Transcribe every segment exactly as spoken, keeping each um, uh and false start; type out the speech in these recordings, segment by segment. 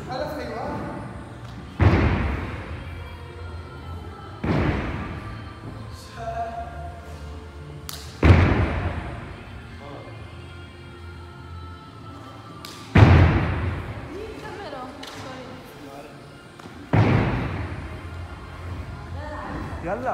يلا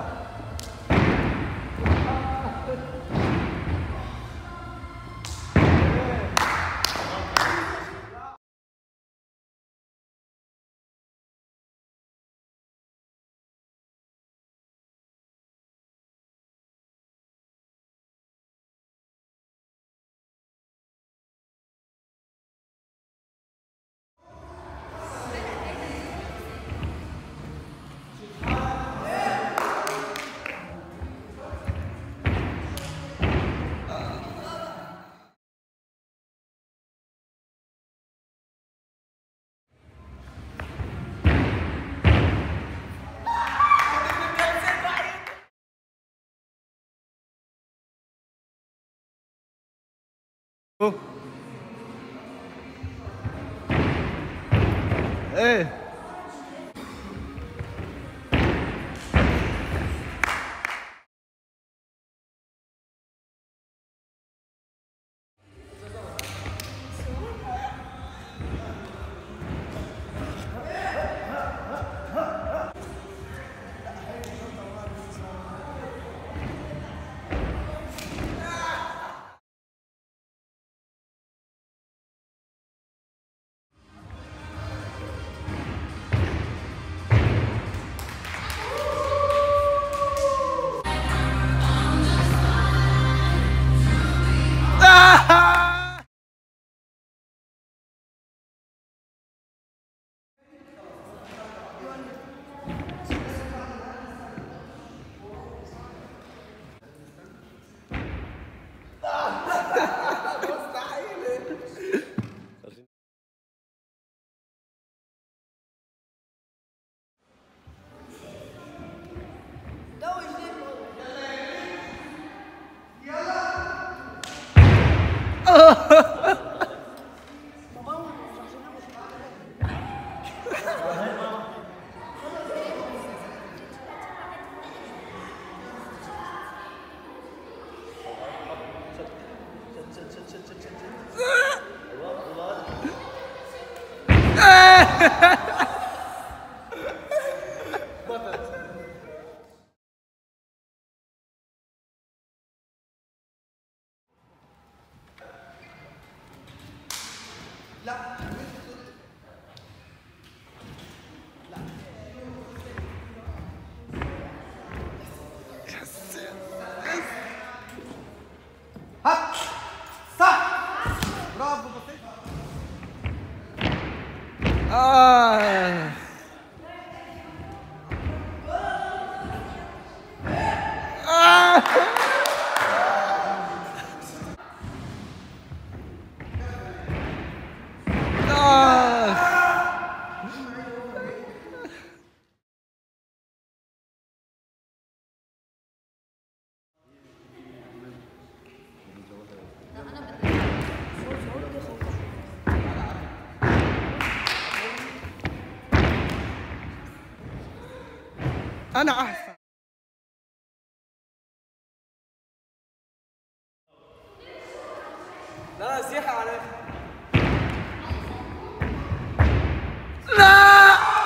ايه آه. آه. آه. أنا أحسن. لا زيحة عليك. لا.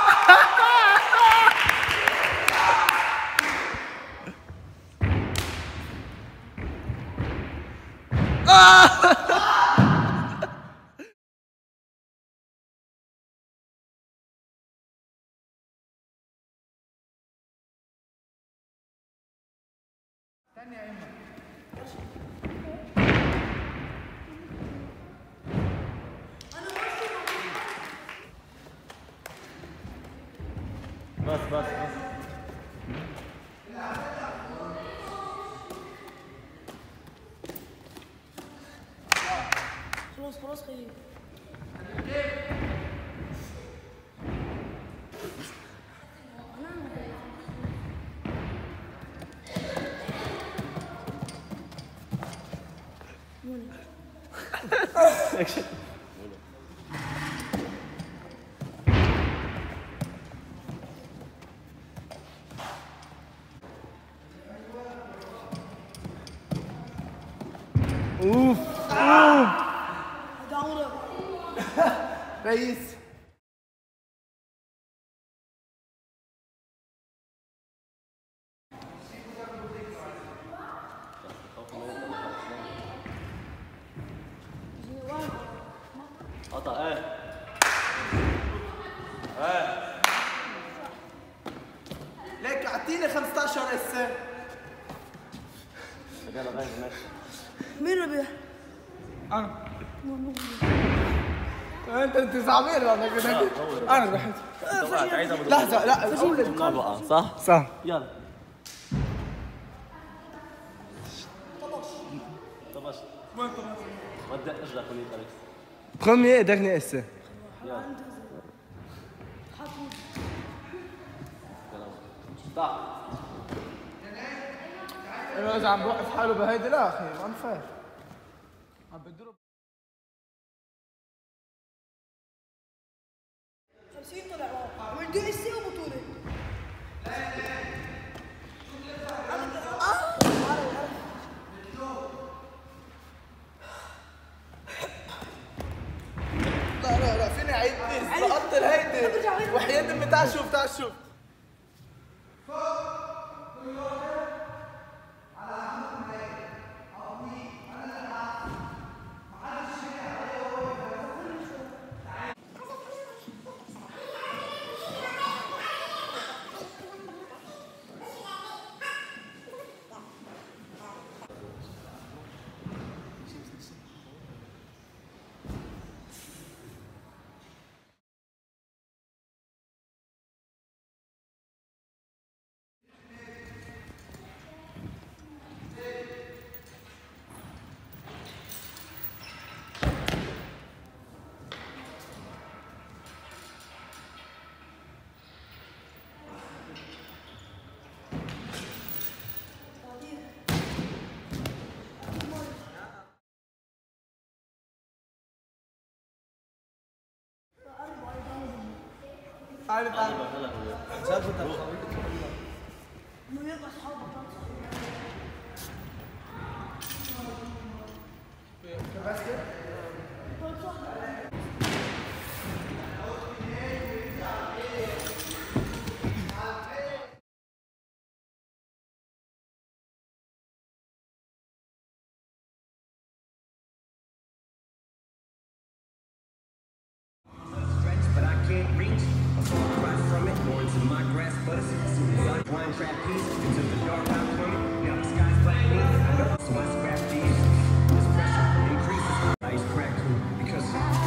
استنى يا إما. بس بس بس خلاص خلاص خير. اكشن اوف اوف رئيس قطع ايه ايه ليك اعطيني خمسطعش هسه. يلا غير ماشي. مين ربيع؟ انا انت انت صعبين والله كده. انا رحت لحظه. لا اول بقى صح صح. يلا طبش وين طبعا ودي اجلك وليد اليكس خمي ادرني هسه. يلا طع انا اذا عم بوقف حاله بهيدي لا اخي ما انفع. عم بضرب خمسين طلع عمل دي اس وبطوله. لا لا لا فيني عيد بليز بقطر هيدي وحياة امي. تعال شوف تعال شوف. تعال تعال. But I can't reach. I'm far across from it, more into my grasp, but as soon as I blind trapeze into the dark I'm coming. Now the sky's black me, I know, so I scrap these. This pressure increases. Ice crack because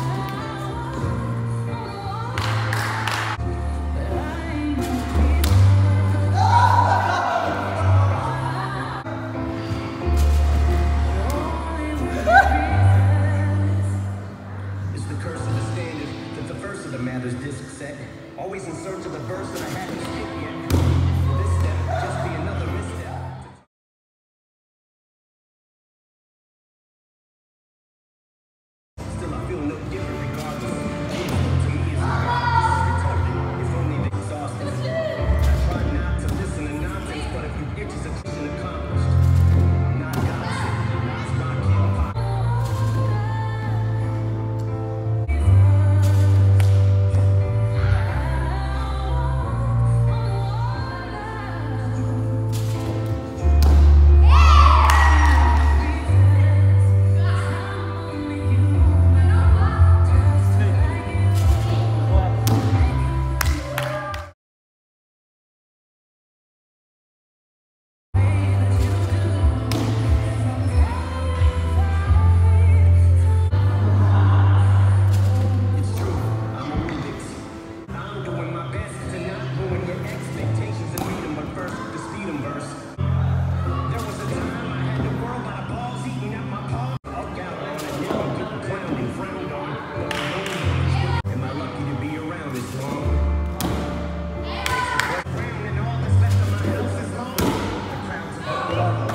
it's the curse of the standard that the verse of the matter's disc set. Always in search of the verse that I haven't spit yet. This step just be another misstep. Still, I feel no different regardless. To me, it's retarded. If only the exhausted. I try not to listen to nonsense, but if you itches a mission accomplished. Not gossip, not rock hip hop. It's true, I'm a Rubik's. I'm doing my best to not ruin your expectations and meet them, but first, the speed 'em verse. There was a time I had the world by the balls eating at my paws. Walk out on a hill and get clowned and frowned on. Am I lucky to be around this long? Thanks for round and all that's left of my house is long. The crowd's up.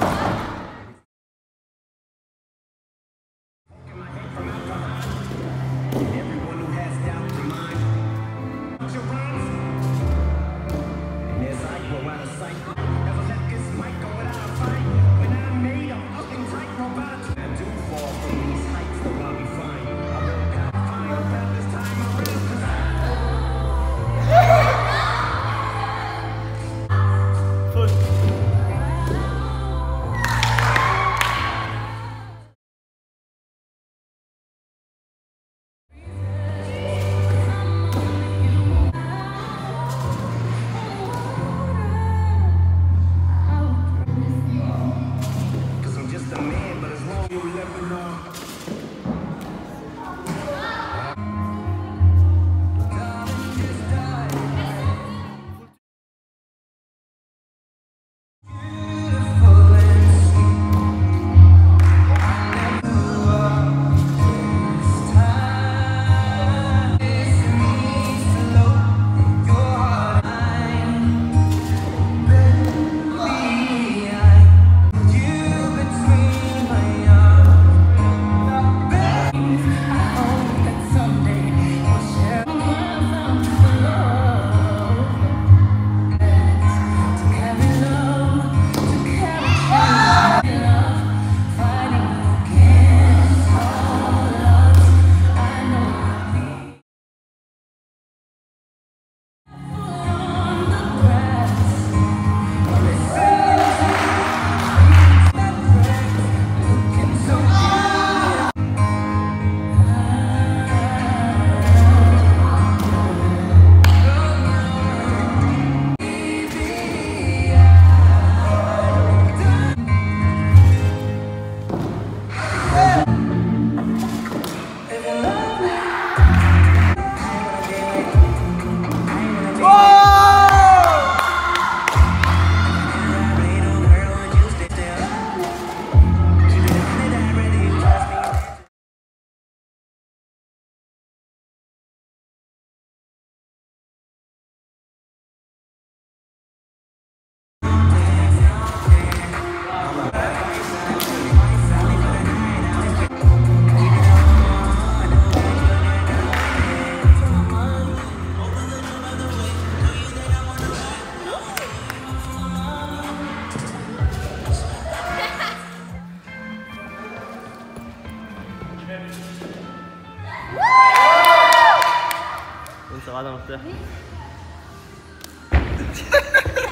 Poking my head from out behind. Everyone who has doubt in mind. Your rhymes. And as I grow out of sight, never let this mic go without a fight. When I made a fucking tightrope out of I do fall مفتاح.